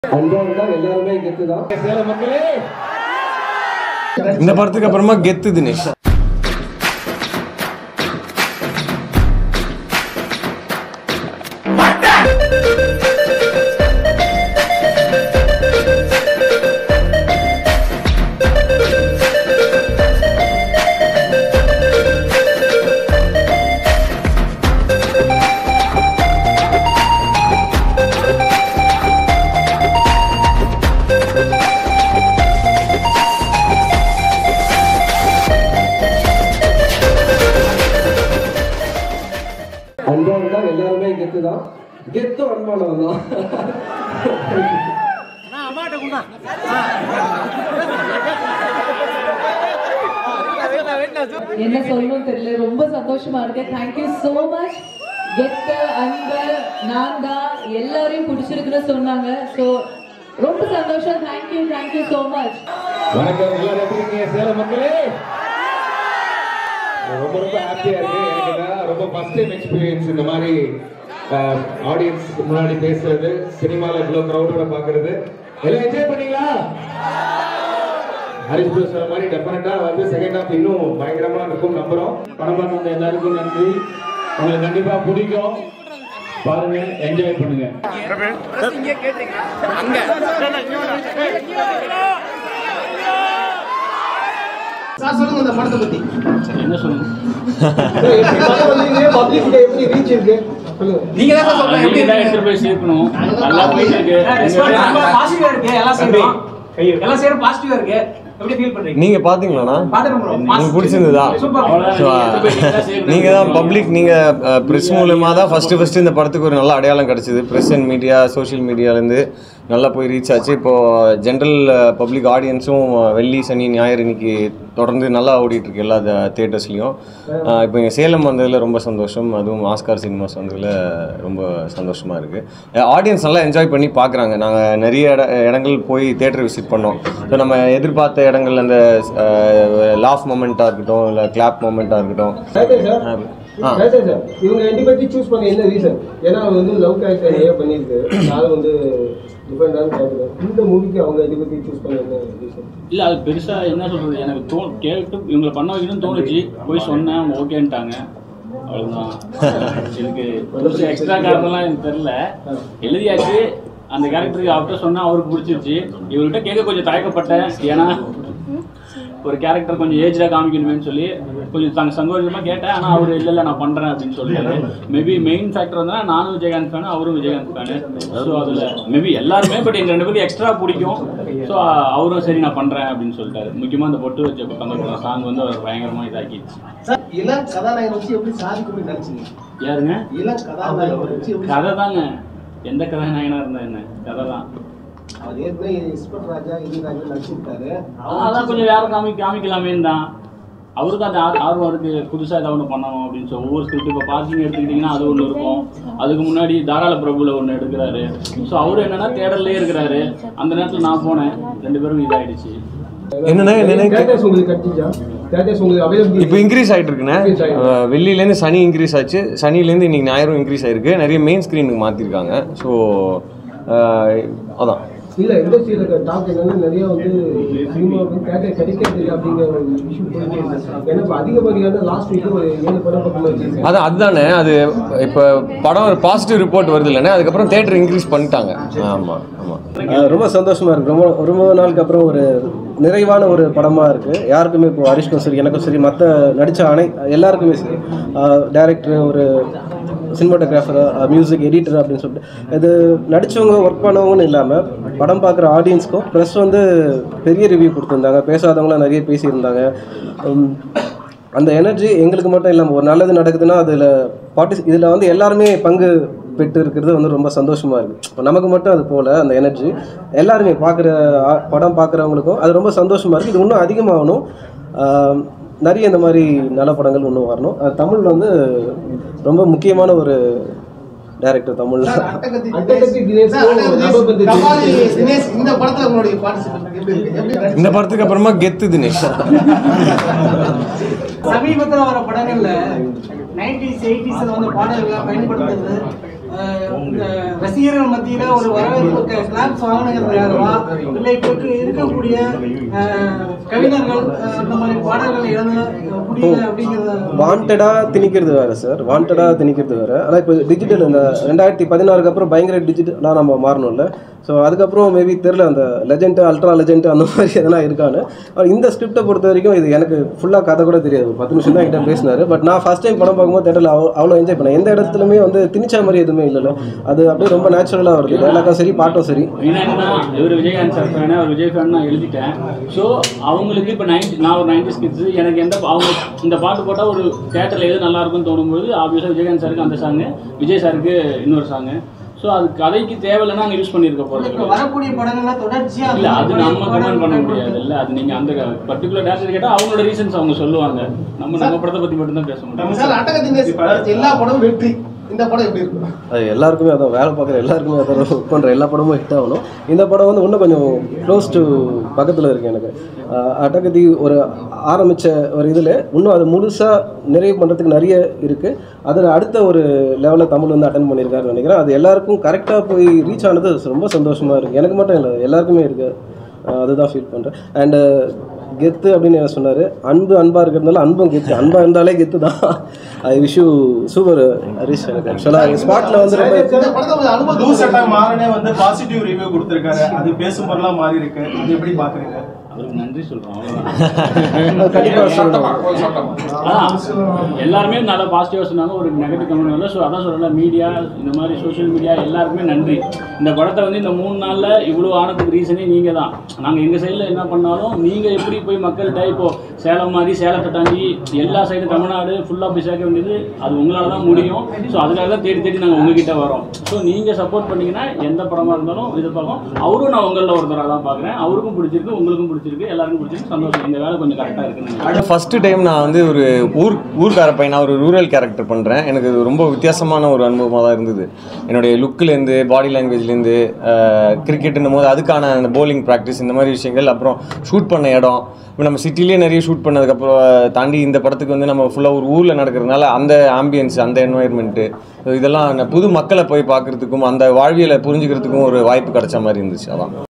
இந்த படத்துக்கு அப்புறமா கெத்து தினேஷ். எல்லாருமே கெத்துதான், கெத்து அன்பானவன். என்ன சொல்லணும் தெரியல, ரொம்ப சந்தோஷமா இருக்கு. Thank you so much. கெத்து அன்பு நான் தான் எல்லாரையும் பிடிச்சிருக்குன்னு சொன்னாங்க. ஸோ ரொம்ப சந்தோஷம். Thank you so much. வணக்கம், எல்லாரும் எப்படி இருக்கீங்க சேலம் மக்களே? ரொம்ப ஹாப்பியா இருக்கு. எனக்கு ரொம்ப ஃபர்ஸ்ட் டைம் எக்ஸ்பீரியன்ஸ் இந்த மாதிரி ஆடியன்ஸ் முன்னாடி பேசுறது, சினிமால இவ்வளவு கிரௌடோட பாக்குறது. எல்லாம் என்ஜாய் பண்ணீங்களா? ஹரிஷ் ப்ரோ சொன்ன மாதிரி டெஃபினட்டா வந்து செகண்ட் ஹாஃப் இன்னும் பயங்கரமா இருக்கும் நம்புறோம். படம் பார்த்த எல்லாருக்கும் நன்றி. உங்களுக்கு கண்டிப்பா பிடிக்கும், பாருங்க, என்ஜாய் பண்ணுங்க. சொல்லுங்க இந்த படத்தை பத்தி என்ன சொல்லணும்? நீங்க தான் சொல்லுங்க. எப்படி எடுத்து போய் சேர்க்கணும். நல்லா போயிட்டு இருக்கு. பாசிட்டிவா இருக்கு. எல்லாம் சேரும் பாசிட்டிவா இருக்கு. எப்படி ஃபீல் பண்றீங்க? நீங்க பாத்தீங்களாண்ணா? பாத்துறோம் ப்ரோ. உங்களுக்கு பிடிச்சிருந்ததா? நீங்க தான் பப்ளிக், நீங்க பிரஸ் மூலமா தான் ஃபர்ஸ்ட் இந்த படத்துக்கு ஒரு நல்ல அடையாளம் கிடைச்சது. பிரஸ் அண்ட் மீடியா, சோஷியல் மீடியாலேருந்து நல்லா போய் ரீச் ஆச்சு. இப்போது ஜென்ரல் பப்ளிக் ஆடியன்ஸும் வெள்ளி சனி ஞாயிறு இன்னைக்கு தொடர்ந்து நல்லா ஓடிட்டுருக்கு எல்லா தேட்டர்ஸ்லையும். இப்போ இங்கே சேலம் வந்ததில் ரொம்ப சந்தோஷம். அதுவும் ஆஸ்கார் சினிமாஸ் வந்ததில் ரொம்ப சந்தோஷமாக இருக்குது. ஆடியன்ஸ் நல்லா என்ஜாய் பண்ணி பார்க்குறாங்க. நாங்கள் நிறைய இடங்கள் போய் தேட்டர் விசிட் பண்ணோம். ஸோ நம்ம எதிர்பார்த்த இடங்கள் அந்த லாஃப் மொமெண்ட்டாக இருக்கட்டும், இல்லை கிளாப் மொமெண்ட்டாக இருக்கட்டும். இவங்க ரெண்டு பத்தி சூஸ் பண்ண என்ன ரீசன்? ஏன்னா வந்து லவ் கேரக்டர் நிறைய பண்ணிருக்கு, அது வந்து டிஃபரெண்டான கேரக்டர். இந்த மூவிக்கு அவங்க இதை பத்தி சூஸ் பண்ண என்ன ரீசன்? இல்லை, அது பெருசாக என்ன சொல்கிறது, எனக்கு கேட்டு இவங்களை பண்ண வைக்கணும்னு தோணுச்சு. போய் சொன்னேன், அவங்க ஓகேன்ட்டாங்க. அவ்வளோதான். எனக்கு பெருசாக எக்ஸ்ட்ரா காரணம்லாம் எனக்கு தெரில. எழுதியாச்சு. அந்த கேரக்டருக்கு அவர்கிட்ட சொன்னால் அவருக்கு பிடிச்சிருச்சு. இவர்கிட்ட கேட்க கொஞ்சம் தயக்கப்பட்டேன். ஏன்னா ஒரு கேரக்டர் கொஞ்சம் ஏஜாக காமிக்கணுமேனு சொல்லி கொஞ்சம் சங்கோஜமாக கேட்டேன். ஆனால் அவர் இல்லை நான் பண்ணுறேன் அப்படின்னு சொல்லிட்டாரு. மேபி மெயின் ஃபேக்டர் வந்தால் நானும் விஜயகாந்த் ஃபேனு, அவரும் விஜயகாந்த் ஃபேனு. ஸோ அதில் மேபி எல்லாருமே, பட் எங்கள் ரெண்டு பேரும் எக்ஸ்ட்ரா பிடிக்கும். ஸோ அவரும் சரி நான் பண்ணுறேன் அப்படின்னு சொல்லிட்டாரு. முக்கியமாக அந்த பொட்டு வச்ச பக்கம் சாங் வந்து அவர் பயங்கரமாக இதாக்கிடுச்சு. இளம் கதாநாயகன் வச்சு எப்படி சாதிக்க நினைச்சீங்க? யாருங்க? இளம் கதாநாயகன் வச்சு கதை தாங்க. எந்த கதாநாயகனாக இருந்தால் என்ன, கதை தான். அவர் ஏற்கனவே இஸ்பட் ராஜா ராஜா நடிச்சிருக்காரு. அதான் கொஞ்சம் வேற காமிக்கலாமேன்னு தான். அவருக்கு அந்த ஆர்வம் இருக்கு, புதுசாக ஏதாவது ஒன்று பண்ணணும் அப்படின்னு சொல்லி. ஒவ்வொரு ஸ்கிரிப்ட் இப்போ பார்க்கிங் எடுத்துக்கிட்டிங்கன்னா அது ஒன்று இருக்கும். அதுக்கு முன்னாடி தாராள பிரபுல ஒன்று எடுக்கிறாரு. ஸோ அவரு என்னன்னா தேடல்லே இருக்கிறாரு. அந்த நேரத்தில் நான் போனேன், ரெண்டு பேரும் இதாகிடுச்சு. இப்போ இன்க்ரீஸ் ஆகிட்டு இருக்குண்ணே. வெள்ளிலேருந்து சனி இன்க்ரீஸ் ஆச்சு, சனிலேருந்து இன்னைக்கு ஞாயிறும் இன்க்ரீஸ் ஆயிருக்கு. நிறைய மெயின் ஸ்க்ரீனுக்கு மாற்றிருக்காங்க. ஸோ அதான் இல்லை, இண்டஸ்ட்ரியில் டாக் என்னன்னா நிறைய வந்து சினிமாவுக்கு தேட்டர் கிடைக்கிறது இல்லை அப்படிங்கிற ஒரு இஷ்யூ போயிட்டு இருக்கு. ஏன்னா அதிகப்படியான லாஸ்ட் வீக்கு ஒரு 7 படம் பக்கம் அதான் அதுதானே. அது இப்போ படம் ஒரு பாசிட்டிவ் ரிப்போர்ட் வருது இல்லைன்னா, அதுக்கப்புறம் தேட்டர் இன்க்ரீஸ் பண்ணிட்டாங்க. ஆமாம் ஆமாம், ரொம்ப சந்தோஷமாக இருக்குது. ரொம்ப நாளுக்கு அப்புறம் ஒரு நிறைவான ஒரு படமாக இருக்குது. யாருக்குமே இப்போ ஹரிஷ்க்கும் சரி, எனக்கும் சரி, மற்ற நடித்த எல்லாருக்குமே சரி, டைரக்டர், ஒரு சினிமாட்டோகிராஃபர், மியூசிக் எடிட்டர் அப்படின்னு சொல்லிட்டு இது நடித்தவங்க ஒர்க் பண்ணவங்கன்னு இல்லாமல் படம் பார்க்குற ஆடியன்ஸ்க்கும் ப்ளஸ் வந்து பெரிய ரிவ்யூ கொடுத்துருந்தாங்க. பேசாதவங்களாம் நிறைய பேசியிருந்தாங்க. அந்த எனர்ஜி எங்களுக்கு மட்டும் இல்லாமல் ஒரு நல்லது நடக்குதுன்னா இதில் வந்து எல்லாருமே பங்கு பெற்று இருக்கிறது வந்து ரொம்ப சந்தோஷமாக இருக்குது. இப்போ நமக்கு மட்டும் அது போல் அந்த எனர்ஜி எல்லாருமே படம் பார்க்குறவங்களுக்கும் அது ரொம்ப சந்தோஷமாக இருக்குது. இது இன்னும் அதிகமாகணும். நிறைய இந்த மாதிரி நல்ல படங்கள் இன்னும் வரணும். தமிழில் வந்து ரொம்ப முக்கியமான ஒரு டைரக்டர் தமிழ்ல. இந்த படத்துக்கு அப்புறமா கெத்து தினேஷ். சமீபத்தில் வர படங்கள்ல 90s 80s வந்து பாடல்களை பயன்படுத்துறது ரசிகர்கள் மத்தியில ஒரு வரவேற்பு கிளாப்ஸ் வாங்கினதுக்காகவா இல்லை இப்போ இருக்கக்கூடிய கவிஞர்கள் அந்த மாதிரி பாடல்கள் எழுத முடியல அப்படிங்கிறத வாண்டடாக திணிக்கிறது வேறு சார், வாண்டடாக திணிக்கிறது வேறு. ஆனால் இப்போ டிஜிட்டல் இந்த 2016 அப்புறம் பயங்கர டிஜிட்டலாக நம்ம மாறணும்ல. ஸோ அதுக்கப்புறம் மேபி தெரில அந்த லெஜெண்ட்டு அல்ட்ரா லெஜெண்ட் அந்த மாதிரி எதனா இருக்கான்னு. இந்த ஸ்கிரிப்டை பொறுத்த வரைக்கும் இது எனக்கு ஃபுல்லாக கதை கூட தெரியாது. 10 நிமிஷம் தான் என்கிட்ட பேசினார். பட் நான் ஃபஸ்ட் டைம் படம் பார்க்கும்போது தேட்டரில் அவ்வளோ என்ஜாய் பண்ணேன். எந்த இடத்துலையுமே வந்து திணிச்ச மாதிரி எதுவுமே இல்லைல்ல. அது அப்படியே ரொம்ப நேச்சுரலாக வருது. டைலாக்கும் சரி பாட்டும் சரி. என்னன்னா இவர் விஜயகாந்த் சார் ஃபேனு, அவர் விஜய் ஃபேன் நான் எழுதிட்டேன். ஸோ அவங்களுக்கு இப்போ நான் ஒரு 90s கிட்ஸ், எனக்கு அவங்க இந்த பாட்டு போட்டால் ஒரு தேட்டரில் எது நல்லா இருக்கும்னு தோணும்போது ஆப்வியஸாக விஜயகாந்த் சாருக்கு அந்த சாங்கு, விஜய் சாருக்கு இன்னொரு சாங்கு. ஸோ அது கதைக்கு தேவையில்லைன்னா நாங்கள் யூஸ் பண்ணியிருக்க போகிறது. வரக்கூடிய படங்கள்லாம் தொடர்ச்சியாக இல்லை, அது நம்ம கமெண்ட் பண்ண முடியாது. இல்லை, அது நீங்கள் அந்த பர்டிகுலர் டேரக்டர் கேட்டால் அவங்களோட ரீசன்ஸ் அவங்க சொல்லுவாங்க. நம்ம படத்தை பற்றி மட்டும்தான் பேச முடியும். எல்லா படமும் வெற்றி, இந்த படம் எப்படி இருக்கும்? அது எல்லாருக்குமே அதான் வேலை பார்க்குற எல்லாருக்குமே அதான் ஒர்க் பண்ணுற எல்லா படமும் ஹிட் ஆகணும். இந்த படம் வந்து இன்னும் கொஞ்சம் க்ளோஸ் டு பக்கத்தில் இருக்குது எனக்கு. அட்டகத்தி ஒரு ஆரம்பித்த ஒரு இதில் இன்னும் அது முழுசாக நிறைவு பண்ணுறதுக்கு நிறைய இருக்குது. அதில் அடுத்த ஒரு லெவலில் தமிழ் வந்து அட்டன் பண்ணியிருக்காருன்னு நினைக்கிறேன். அது எல்லாருக்கும் கரெக்டாக போய் ரீச் ஆனது ரொம்ப சந்தோஷமாக இருக்குது. எனக்கு மட்டும் இல்லை, எல்லாருக்குமே இருக்குது. அதுதான் ஃபீல் பண்ணுறேன். அண்டு கெத்து அப்படின்னு சொன்னார். அன்பாக இருக்கிறதுனால அன்பும் கெத்து, அன்பாக இருந்தாலே கெத்து தான். I wish you super Harish. எனக்கு ஆக்சுவலாக ஸ்பாட்டில் வந்து மாறனே வந்து பாசிட்டிவ் ரிவ்யூ கொடுத்துருக்காரு. அது பேசும்போதெல்லாம் மாறி இருக்கு. அது எப்படி பார்க்குறீங்க? அவருக்கு நன்றி சொல்கிறோம். எல்லாருமே நல்லா பாசிட்டிவாக சொன்னாங்க, ஒரு நெகட்டிவ் கமெண்ட் வரல. ஸோ அதான் சொல்லலாம், மீடியா இந்த மாதிரி சோஷியல் மீடியா எல்லாருக்குமே நன்றி. இந்த படத்தை வந்து இந்த 3 நாளில் இவ்வளோ ஆனதுக்கு ரீசனே நீங்கள் தான். நாங்கள் எங்கள் சைடில் என்ன பண்ணாலும் நீங்கள் எப்படி போய் மக்கள்கிட்ட இப்போது சேலம் மாதிரி சேலத்தை தாண்டி எல்லா சைடும் தமிழ்நாடு ஃபுல்லாக போய் சேர்க்க வேண்டியது அது உங்களால் தான் முடியும். ஸோ அதுக்காக தான் தேடி நாங்கள் உங்ககிட்ட வரோம். ஸோ நீங்கள் சப்போர்ட் பண்ணிங்கன்னா எந்த படமாக இருந்தாலும் இது பார்க்கும். அவரும் நான் உங்களில் ஒருத்தராக தான் பார்க்குறேன். அவருக்கும் பிடிச்சிருக்கு, உங்களுக்கும் பிடிச்சிருக்கு, எல்லாருக்கும் பிடிச்சிருக்கு. சந்தோஷம். இந்த வேலை கொஞ்சம் கரெக்டாக இருக்குன்னு. ஃபஸ்ட்டு டைம் நான் வந்து ஒரு ஊர்க்கார பையனாக ஒரு ரூரல் கேரக்டர் பண்ணுறேன். எனக்கு ரொம்ப வித்தியாசமான ஒரு அனுபவமாக தான் இருந்தது. என்னுடைய லுக்கிலேருந்து, பாடி லாங்குவேஜ்லேருந்து, கிரிக்கெட்டுன்னும் போது அதுக்கான அந்த போலிங் ப்ராக்டிஸ், இந்த மாதிரி விஷயங்கள், அப்புறம் ஷூட் பண்ண இடம், இப்போ நம்ம சிட்டிலேயே நிறைய ஷூட் பண்ணதுக்கப்புறம் தாண்டி இந்த படத்துக்கு வந்து நம்ம ஃபுல்லாக ஒரு ஊரில் நடக்கிறதுனால அந்த ஆம்பியன்ஸ், அந்த என்வாயர்மெண்ட்டு, இதெல்லாம் புது மக்களை போய் பார்க்குறதுக்கும் அந்த வாழ்வியலை புரிஞ்சுக்கிறதுக்கும் ஒரு வாய்ப்பு கிடைச்ச மாதிரி இருந்துச்சு. அதான்.